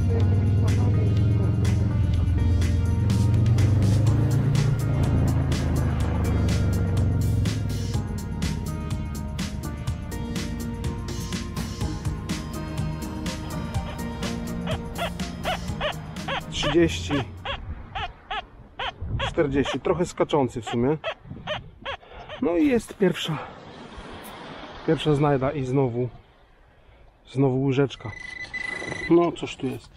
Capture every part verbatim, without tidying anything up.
trzydzieści, czterdzieści, trochę skaczący w sumie. No i jest pierwsza pierwsza znajda i znowu znowu łyżeczka. No cóż tu jest?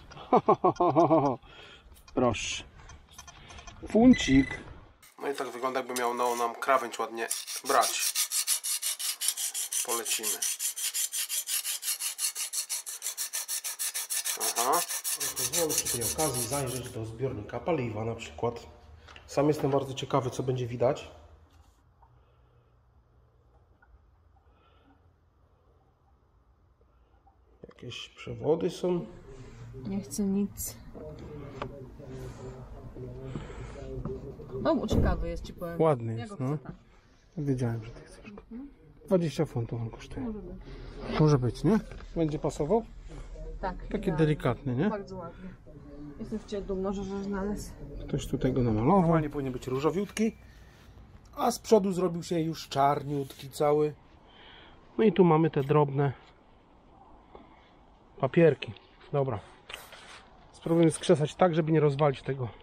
Proszę, funcik. No i tak wygląda, jakby miał no, nam krawędź ładnie brać. Polecimy. Aha. Pozwolę przy tej okazji zajrzeć do zbiornika paliwa na przykład. Sam jestem bardzo ciekawy, co będzie widać. Jakieś przewody są. Nie chcę nic. No, ciekawy jest, ci powiem. Ładny ja jest, no. Tak. Wiedziałem, że ty chcesz. dwadzieścia funtów on kosztuje. Może być. Może być, nie? Będzie pasował? Tak. Taki idealnie. delikatny, nie? Bardzo ładny. Jestem w ciebie dumna, że że znalazł. Ktoś tutaj go namalował. Normalnie powinien być różowiutki, a z przodu zrobił się już czarniutki cały. No i tu mamy te drobne papierki. Dobra. Spróbujemy skrzesać tak, żeby nie rozwalić tego